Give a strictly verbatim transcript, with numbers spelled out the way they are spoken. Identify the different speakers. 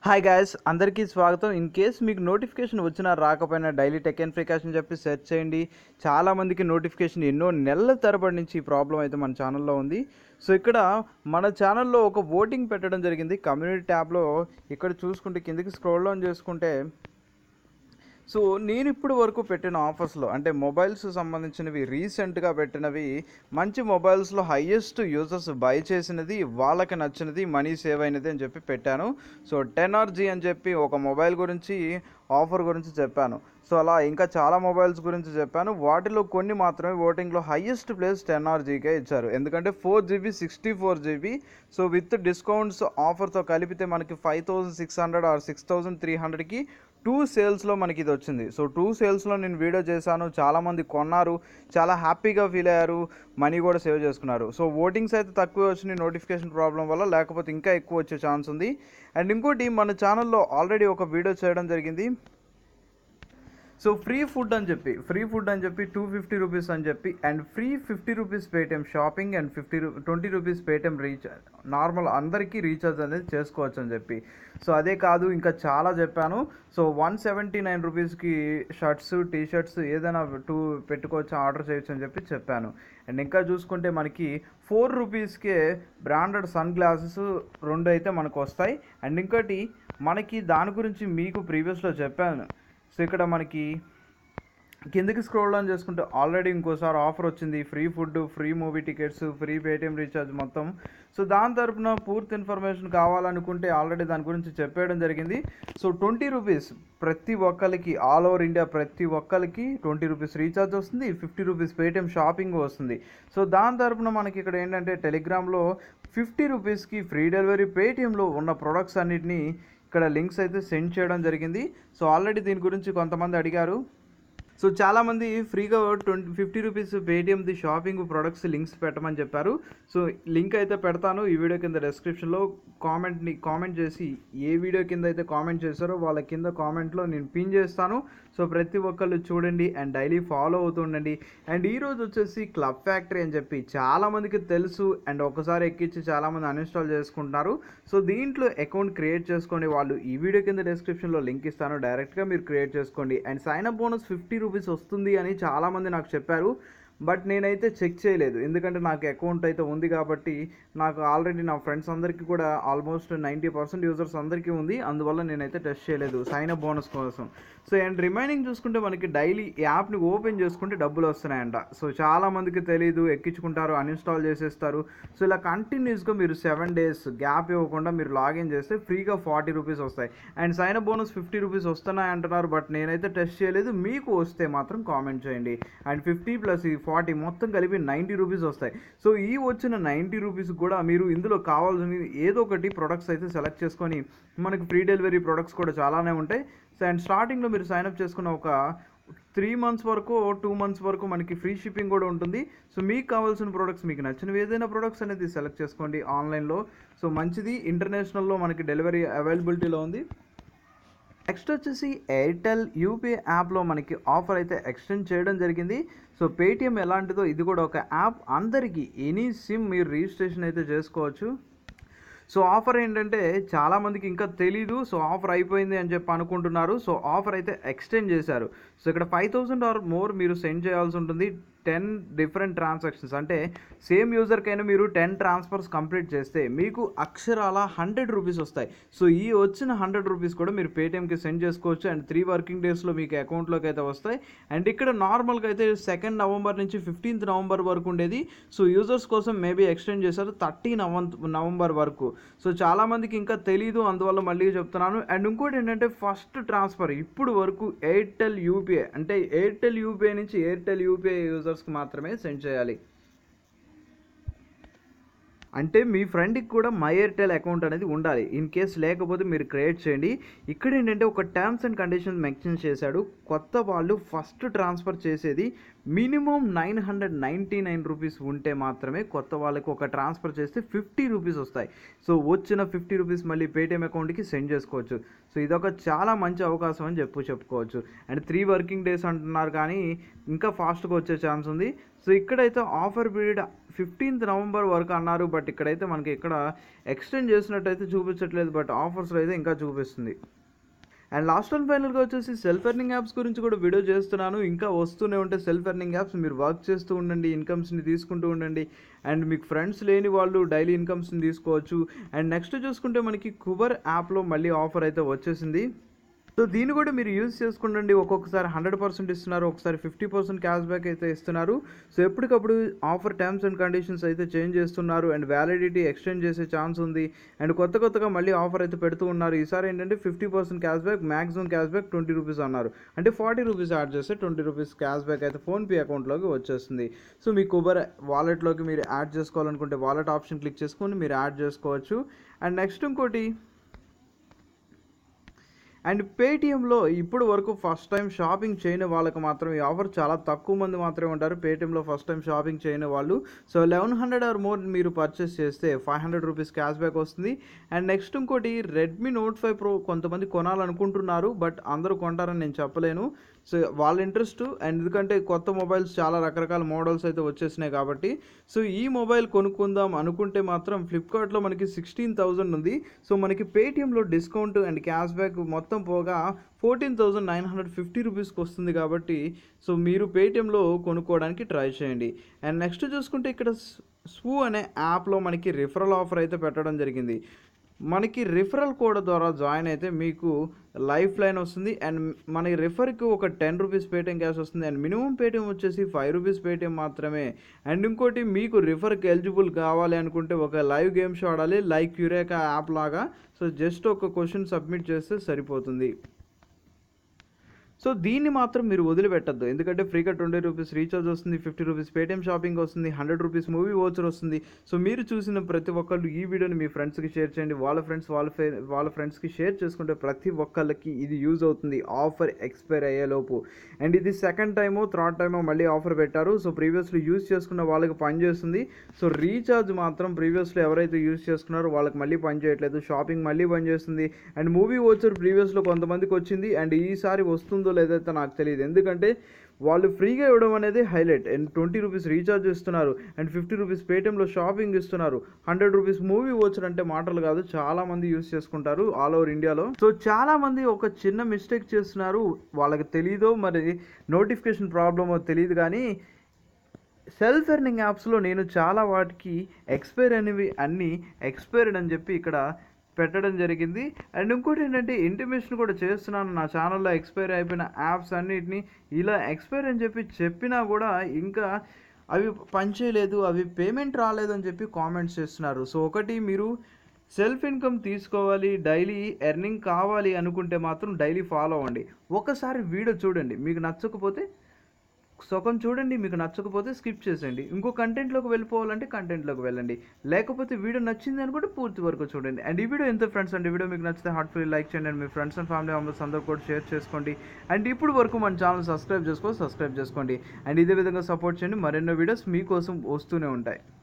Speaker 1: Hi guys, అందరికీ స్వాగతం. In case మీకు నోటిఫికేషన్ వచ్చినా రాకపోయినా డైలీ టెక్ అండ్ ఫ్రీకాష్ అని చెప్పి సెర్చ్ చేయండి. చాలామందికి నోటిఫికేషన్ ఎన్నో నెలల తరబడి నుంచి ఈ ప్రాబ్లం అయితే మన ఛానల్లో ఉంది. సో ఇక్కడ మన ఛానల్లో ఒక ఓటింగ్ పెట్టడం జరిగింది కమ్యూనిటీ ట్యాబ్లో. ఇక్కడ చూసుకుంటే కిందకి స్క్రోల్ డౌన్ చేసుకుంటే సో నేను ఇప్పుడు వరకు పెట్టిన ఆఫర్స్లో అంటే మొబైల్స్ సంబంధించినవి రీసెంట్గా పెట్టినవి మంచి మొబైల్స్లో హయ్యెస్ట్ యూజర్స్ బై చేసినది, వాళ్ళకి నచ్చినది, మనీ సేవ్ అయినది అని చెప్పి పెట్టాను. సో టెన్ ఆర్ జీ అని చెప్పి ఒక మొబైల్ గురించి ఆఫర్ గురించి చెప్పాను. సో అలా ఇంకా చాలా మొబైల్స్ గురించి చెప్పాను. వాటిలో కొన్ని మాత్రమే ఓటింగ్లో హయ్యెస్ట్ ప్లేస్ టెన్ ఆర్ జీకే ఇచ్చారు. ఎందుకంటే four GB sixty four GB so with discounts ఆఫర్తో కలిపితే మనకి five thousand six hundred or six thousand three హండ్రెడ్కి టూ సేల్స్లో మనకి ఇది వచ్చింది. సో టూ సేల్స్లో నేను వీడియో చేశాను, చాలామంది కొన్నారు, చాలా హ్యాపీగా ఫీల్ అయ్యారు, మనీ కూడా సేవ్ చేసుకున్నారు. సో ఓటింగ్స్ అయితే తక్కువ వచ్చినాయి నోటిఫికేషన్ ప్రాబ్లం వల్ల, లేకపోతే ఇంకా ఎక్కువ వచ్చే ఛాన్స్ ఉంది. అండ్ ఇంకోటి, మన ఛానల్లో ఆల్రెడీ ఒక వీడియో చేయడం జరిగింది. సో ఫ్రీ ఫుడ్ అని చెప్పి ఫ్రీ ఫుడ్ అని చెప్పి టూ ఫిఫ్టీ రూపీస్ అని చెప్పి and free fifty rupees Paytm shopping and fifty రూ twenty rupees Paytm recharge, normal అందరికీ రీఛార్జ్ అనేది చేసుకోవచ్చు అని చెప్పి. సో అదే కాదు, ఇంకా చాలా చెప్పాను. సో వన్ సెవెంటీ నైన్ రూపీస్కి షర్ట్స్, టీ షర్ట్స్ ఏదైనా టూ పెట్టుకోవచ్చు, ఆర్డర్ చేయొచ్చు అని చెప్పి చెప్పాను. అండ్ ఇంకా చూసుకుంటే మనకి ఫోర్ రూపీస్కే బ్రాండెడ్ సన్ గ్లాసెస్ రెండు అయితే మనకు వస్తాయి. అండ్ ఇంకోటి మనకి దాని గురించి మీకు ప్రీవియస్లో చెప్పాను. సో ఇక్కడ మనకి కిందకి స్క్రోల్ డౌన్ చేసుకుంటే ఆల్రెడీ ఇంకోసారి ఆఫర్ వచ్చింది, free food, free movie tickets, free Paytm recharge మొత్తం. సో దాని తరపున పూర్తి ఇన్ఫర్మేషన్ కావాలనుకుంటే ఆల్రెడీ దాని గురించి చెప్పేయడం జరిగింది. సో ట్వంటీ రూపీస్ ప్రతి ఒక్కరికి, ఆల్ ఓవర్ ఇండియా ప్రతి ఒక్కరికి ట్వంటీ రూపీస్ రీఛార్జ్ వస్తుంది, ఫిఫ్టీ రూపీస్ పేటిఎం షాపింగ్ వస్తుంది. సో దాని తరపున మనకి ఇక్కడ ఏంటంటే టెలిగ్రామ్లో ఫిఫ్టీ రూపీస్కి ఫ్రీ డెలివరీ, పేటిఎంలో ఉన్న ప్రొడక్ట్స్ అన్నిటినీ ఇక్కడ లింక్స్ అయితే సెండ్ చేయడం జరిగింది. సో ఆల్రెడీ దీని గురించి కొంతమంది అడిగారు. సో చాలామంది ఫ్రీగా ట్వంటీ ఫిఫ్టీ రూపీస్ పేటిఎంది షాపింగ్ ప్రొడక్ట్స్ లింక్స్ పెట్టమని చెప్పారు. సో లింక్ అయితే పెడతాను ఈ వీడియో కింద డిస్క్రిప్షన్లో. కామెంట్ని కామెంట్ చేసి ఏ వీడియో కింద అయితే కామెంట్ చేశారో వాళ్ళ కింద కామెంట్లో నేను పిన్ చేస్తాను. సో ప్రతి ఒక్కళ్ళు చూడండి అండ్ డైలీ ఫాలో అవుతుండండి. అండ్ ఈరోజు వచ్చేసి క్లబ్ ఫ్యాక్టరీ అని చెప్పి చాలామందికి తెలుసు, అండ్ ఒకసారి ఎక్కించి చాలామంది అన్ఇన్స్టాల్ చేసుకుంటున్నారు. సో దీంట్లో అకౌంట్ క్రియేట్ చేసుకోండి. వాళ్ళు ఈ వీడియో కింద డిస్క్రిప్షన్లో లింక్ ఇస్తాను, డైరెక్ట్గా మీరు క్రియేట్ చేసుకోండి. And sign up bonus fifty rupees వస్తుంది అని చాలామంది నాకు చెప్పారు. బట్ నేనైతే చెక్ చేయలేదు, ఎందుకంటే నాకు అకౌంట్ అయితే ఉంది కాబట్టి. నాకు ఆల్రెడీ నా ఫ్రెండ్స్ అందరికీ కూడా ఆల్మోస్ట్ నైంటీ పర్సెంట్ యూజర్స్ అందరికీ ఉంది, అందువల్ల నేనైతే టెస్ట్ చేయలేదు సైన్ అప్ బోనస్ కోసం. సో అండ్ రిమైనింగ్ చూసుకుంటే మనకి డైలీ యాప్ని ఓపెన్ చేసుకుంటే డబ్బులు వస్తున్నాయంట. సో చాలామందికి తెలియదు, ఎక్కించుకుంటారు, అన్ఇన్స్టాల్ చేసేస్తారు. సో ఇలా కంటిన్యూస్గా మీరు సెవెన్ డేస్ గ్యాప్ ఇవ్వకుండా మీరు లాగిన్ చేస్తే ఫ్రీగా ఫార్టీ రూపీస్ వస్తాయి. And sign up bonus fifty rupees వస్తున్నాయి అంటున్నారు, బట్ నేనైతే టెస్ట్ చేయలేదు. మీకు వస్తే మాత్రం కామెంట్ చేయండి. అండ్ ఫిఫ్టీ ప్లస్ ఈ ఫార్టీ మొత్తం కలిపి నైంటీ రూపీస్ వస్తాయి. సో ఈ వచ్చిన నైంటీ రూపీస్ కూడా మీరు ఇందులో కావాల్సిన ఏదో ఒకటి ప్రొడక్ట్స్ అయితే సెలెక్ట్ చేసుకొని, మనకి ఫ్రీ డెలివరీ ప్రొడక్ట్స్ కూడా చాలానే ఉంటాయి. సో అండ్ స్టార్టింగ్లో మీరు సైన్అప్ చేసుకున్న ఒక త్రీ మంత్స్ వరకు, టూ మంత్స్ వరకు మనకి ఫ్రీ షిప్పింగ్ కూడా ఉంటుంది. సో మీకు కావాల్సిన ప్రొడక్ట్స్, మీకు నచ్చినవి ఏదైనా ప్రొడక్ట్స్ అనేది సెలెక్ట్ చేసుకోండి ఆన్లైన్లో. సో మంచిది, ఇంటర్నేషనల్లో మనకి డెలివరీ అవైలబిలిటీలో ఉంది. నెక్స్ట్ వచ్చేసి ఎయిర్టెల్ యూపీఐ యాప్లో మనకి ఆఫర్ అయితే ఎక్స్టెండ్ చేయడం జరిగింది. సో పేటిఎం ఎలాంటిదో ఇది కూడా ఒక యాప్, అందరికీ ఎనీ సిమ్ మీరు రిజిస్ట్రేషన్ అయితే చేసుకోవచ్చు. సో ఆఫర్ ఏంటంటే చాలామందికి ఇంకా తెలీదు. సో ఆఫర్ అయిపోయింది అని చెప్పి అనుకుంటున్నారు. సో ఆఫర్ అయితే ఎక్స్టెండ్ చేశారు. సో ఇక్కడ ఫైవ్ థౌసండ్ ఆర్ మోర్ మీరు సెండ్ చేయాల్సి ఉంటుంది. టెన్ డిఫరెంట్ ట్రాన్సాక్షన్స్ అంటే సేమ్ యూజర్కైనా మీరు టెన్ ట్రాన్స్ఫర్స్ కంప్లీట్ చేస్తే మీకు అక్షరాల హండ్రెడ్ రూపీస్ వస్తాయి. సో ఈ వచ్చిన హండ్రెడ్ రూపీస్ కూడా మీరు పేటిఎంకి సెండ్ చేసుకోవచ్చు. అండ్ త్రీ వర్కింగ్ డేస్లో మీకు అకౌంట్లోకి అయితే వస్తాయి. అండ్ ఇక్కడ నార్మల్గా అయితే సెకండ్ నవంబర్ నుంచి ఫిఫ్టీన్త్ నవంబర్ వరకు ఉండేది. సో యూజర్స్ కోసం మేబీ ఎక్స్టెండ్ చేశారు థర్టీ నవంబర్ వరకు. సో చాలామందికి ఇంకా తెలీదు, అందువల్ల మళ్ళీ చెప్తున్నాను. అండ్ ఇంకోటి ఏంటంటే ఫస్ట్ ట్రాన్స్ఫర్ ఇప్పుడు వరకు ఎయిర్టెల్ యూపీఐ అంటే ఎయిర్టెల్ యూపీఐ నుంచి ఎయిర్టెల్ యూపీఐ యూజర్స్కి మాత్రమే సెండ్ చేయాలి. అంటే మీ ఫ్రెండ్కి కూడా మై ఎయిర్టెల్ అకౌంట్ అనేది ఉండాలి. ఇన్ కేస్ లేకపోతే మీరు క్రియేట్ చేయండి. ఇక్కడ ఏంటంటే ఒక టర్మ్స్ అండ్ కండిషన్స్ మెన్షన్ చేశాడు. కొత్త వాళ్ళు ఫస్ట్ ట్రాన్స్ఫర్ చేసేది minimum nine hundred ninety nine rupees ఉంటే మాత్రమే కొత్త వాళ్ళకి ఒక ట్రాన్స్ఫర్ చేస్తే ఫిఫ్టీ రూపీస్ వస్తాయి. సో వచ్చిన ఫిఫ్టీ రూపీస్ మళ్ళీ పేటిఎం అకౌంట్కి సెండ్ చేసుకోవచ్చు. సో ఇదొక చాలా మంచి అవకాశం అని చెప్పు చెప్పుకోవచ్చు. అండ్ త్రీ వర్కింగ్ డేస్ అంటున్నారు, కానీ ఇంకా ఫాస్ట్గా వచ్చే ఛాన్స్ ఉంది. సో ఇక్కడైతే ఆఫర్ పీరియడ్ ఫిఫ్టీన్త్ నవంబర్ వరకు అన్నారు, బట్ ఇక్కడైతే మనకి ఇక్కడ ఎక్స్టెండ్ చేసినట్టయితే చూపించట్లేదు, బట్ ఆఫర్స్లో అయితే ఇంకా చూపిస్తుంది. అండ్ లాస్ట్ అండ్ ఫైనల్గా వచ్చేసి సెల్ఫ్ ఎర్నింగ్ యాప్స్ గురించి కూడా వీడియో చేస్తున్నాను. ఇంకా వస్తూనే ఉంటే సెల్ఫ్ ఎర్నింగ్ యాప్స్, మీరు వర్క్ చేస్తూ ఉండండి, ఇన్కమ్స్ని తీసుకుంటూ ఉండండి. అండ్ మీకు ఫ్రెండ్స్ లేని వాళ్ళు డైలీ ఇన్కమ్స్ని తీసుకోవచ్చు. అండ్ నెక్స్ట్ చూసుకుంటే మనకి కుబర్ యాప్లో మళ్ళీ ఆఫర్ అయితే వచ్చేసింది. సో దీన్ని కూడా మీరు యూజ్ చేసుకుంటండి. ఒక్కొక్కసారి హండ్రెడ్ పర్సెంట్ ఇస్తున్నారు, ఒకసారి ఫిఫ్టీ పర్సెంట్ క్యాష్ బ్యాక్ అయితే ఇస్తున్నారు. సో ఎప్పటికప్పుడు ఆఫర్ టర్మ్స్ అండ్ కండిషన్స్ అయితే చేంజ్ చేస్తున్నారు. అండ్ వ్యాలిడిటీ ఎక్స్టెండ్ చేసే ఛాన్స్ ఉంది. అండ్ కొత్త కొత్తగా మళ్ళీ ఆఫర్ అయితే పెడుతూ ఉన్నారు. ఈసారి ఏంటంటే fifty percent cash back, maximum cash back twenty rupees అన్నారు. అంటే ఫార్టీ రూపీస్ యాడ్ చేస్తే ట్వంటీ రూపీస్ క్యాష్ బ్యాక్ అయితే ఫోన్పే అకౌంట్లోకి వచ్చేస్తుంది. సో మీ కుబర్ వాలెట్లోకి మీరు యాడ్ చేసుకోవాలనుకుంటే వాలెట్ ఆప్షన్ క్లిక్ చేసుకొని మీరు యాడ్ చేసుకోవచ్చు. అండ్ నెక్స్ట్ ఇంకోటి, అండ్ పేటిఎంలో ఇప్పుడు వరకు ఫస్ట్ టైం షాపింగ్ చేయని వాళ్ళకి మాత్రం ఈ ఆఫర్ చాలా తక్కువ మంది మాత్రమే ఉంటారు. పేటిఎంలో ఫస్ట్ టైం షాపింగ్ చేయని వాళ్ళు. So eleven hundred or more మీరు పర్చేస్ చేస్తే five hundred rupees cash back వస్తుంది. అండ్ నెక్స్ట్ ఇంకోటి, రెడ్మీ నోట్ ఫైవ్ ప్రో కొంతమంది కొనాలనుకుంటున్నారు, బట్ అందరూ కొంటారని నేను చెప్పలేను. సో వాళ్ళ ఇంట్రెస్ట్, అండ్ ఎందుకంటే కొత్త మొబైల్స్ చాలా రకరకాల మోడల్స్ అయితే వచ్చేసినాయి కాబట్టి. సో ఈ మొబైల్ కొనుక్కుందాం అనుకుంటే మాత్రం ఫ్లిప్కార్ట్లో మనకి సిక్స్టీన్ థౌజండ్ ఉంది. సో మనకి పేటిఎంలో డిస్కౌంట్ అండ్ క్యాష్ బ్యాక్ మొత్తం పోగా fourteen thousand nine hundred fifty రూపీస్కి వస్తుంది కాబట్టి సో మీరు పేటిఎంలో కొనుక్కోవడానికి ట్రై చేయండి. అండ్ నెక్స్ట్ చూసుకుంటే ఇక్కడ స్వూ అనే యాప్లో మనకి రిఫరల్ ఆఫర్ అయితే పెట్టడం జరిగింది. మనకి రిఫరల్ కోడ్ ద్వారా జాయిన్ అయితే మీకు లైఫ్ లైన్ వస్తుంది. అండ్ మన రిఫర్కి ఒక టెన్ రూపీస్ పేటిఎం క్యాష్ వస్తుంది. అండ్ మినిమం పేటిఎం వచ్చేసి ఫైవ్ రూపీస్ పేటిఎం మాత్రమే. అండ్ ఇంకోటి, మీకు రిఫర్కి ఎలిజిబుల్ కావాలి అనుకుంటే ఒక లైవ్ గేమ్ షో ఆడాలి, లైక్ యురేకా యాప్ లాగా. సో జస్ట్ ఒక క్వశ్చన్ సబ్మిట్ చేస్తే సరిపోతుంది. సో దీన్ని మాత్రం మీరు వదిలిపెట్టద్దు, ఎందుకంటే ఫ్రీగా ట్వంటీ రూపీస్ రీఛార్జ్ వస్తుంది, ఫిఫ్టీ రూపీస్ పేటిఎం షాపింగ్ వస్తుంది, హండ్రెడ్ రూపీస్ మూవీ వోచర్ వస్తుంది. సో మీరు చూసిన ప్రతి ఒక్కళ్ళు ఈ వీడియోని మీ ఫ్రెండ్స్కి షేర్ చేయండి. వాళ్ళ ఫ్రెండ్స్ వాళ్ళ వాళ్ళ ఫ్రెండ్స్కి షేర్ చేసుకుంటే ప్రతి ఒక్కళ్ళకి ఇది యూజ్ అవుతుంది ఆఫర్ ఎక్స్పైర్ అయ్యేలోపు. అండ్ ఇది సెకండ్ టైమో థర్డ్ టైమో మళ్ళీ ఆఫర్ పెట్టారు. సో ప్రీవియస్లీ యూజ్ చేసుకున్న వాళ్ళకి పనిచేస్తుంది. సో రీఛార్జ్ మాత్రం ప్రీవియస్లో ఎవరైతే యూజ్ చేసుకున్నారో వాళ్ళకి మళ్ళీ పని చేయట్లేదు, షాపింగ్ మళ్ళీ పనిచేస్తుంది. అండ్ మూవీ వోచర్ ప్రీవియస్లో కొంతమందికి వచ్చింది, అండ్ ఈసారి వస్తుందో లేదైతే నాకు తెలియదు, ఎందుకంటే వాళ్ళు ఫ్రీగా ఇవ్వడం అనేది highlight. And twenty rupees recharge ఇస్తున్నారు, అండ్ ఫిఫ్టీ రూపీస్ పేటిఎంలో షాపింగ్ ఇస్తున్నారు, హండ్రెడ్ రూపీస్ మూవీ వోచర్ అంటే మాటలు కాదు, చాలా మంది యూస్ చేసుకుంటారు ఆల్ ఓవర్ ఇండియాలో. సో చాలా మంది ఒక చిన్న మిస్టేక్ చేస్తున్నారు, వాళ్ళకి తెలీదో మరి నోటిఫికేషన్ ప్రాబ్లమో తెలియదు, కానీ సెల్ఫ్ ఎర్నింగ్ యాప్స్లో నేను చాలా వాటికి ఎక్స్పైర్ అనేవి అన్నీ ఎక్స్పైర్డ్ అని చెప్పి ఇక్కడ పెట్టడం జరిగింది. అండ్ ఇంకోటి ఏంటంటే ఇంటిమేషన్ కూడా చేస్తున్నాను నా ఛానల్లో, ఎక్స్పైర్ అయిపోయిన యాప్స్ అన్నిటిని ఇలా ఎక్స్పైర్ అని చెప్పి చెప్పినా కూడా ఇంకా అవి పనిచేయలేదు, అవి పేమెంట్ రాలేదని చెప్పి కామెంట్స్ చేస్తున్నారు. సో ఒకటి, మీరు సెల్ఫ్ ఇన్కమ్ తీసుకోవాలి, డైలీ ఎర్నింగ్ కావాలి అనుకుంటే మాత్రం డైలీ ఫాలో అవ్వండి. ఒకసారి వీడియో చూడండి, మీకు నచ్చకపోతే సగం చూడండి, మీకు నచ్చకపోతే స్కిప్ చేసేయండి. ఇంకో కంటెంట్లోకి వెళ్ళిపోవాలంటే కంటెంట్లోకి వెళ్ళండి, లేకపోతే వీడియో నచ్చింది అనుకుంటే పూర్తి వరకు చూడండి. అండ్ ఈ వీడియో ఎంత ఫ్రెండ్స్ అండి, వీడియో మీకు నచ్చితే హార్ట్ఫుల్లీ లైక్ చేయండి, అండ్ మీ ఫ్రెండ్స్ అండ్ ఫ్యామిలీ మెంబర్స్ అందరూ కూడా షేర్ చేసుకోండి. అండ్ ఇప్పుడు వరకు మన ఛానల్ సబ్స్క్రైబ్ చేసుకో సబ్స్క్రైబ్ చేసుకోండి. అండ్ ఇదే విధంగా సపోర్ట్ చేయండి, మరెన్నో వీడియోస్ మీకోసం వస్తూనే ఉంటాయి.